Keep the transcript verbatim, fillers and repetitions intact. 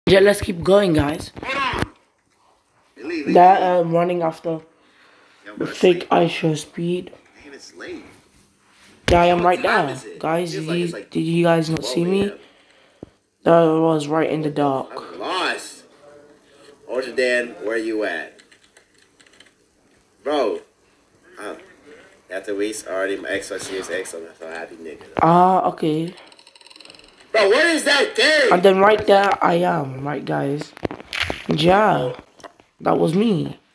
Yeah, let's keep going, guys. That uh, running after the fake ice show speed. Yeah, I am right there, guys. Did you, did you guys not see me? That was right in the dark. I'm lost. Orchard Dan, where you at, bro? Huh. After we already my X Y Series X, I'm so happy, nigga. Ah, uh, okay. Bro, what is that thing? And then right there, I am, right, guys. Yeah, that was me.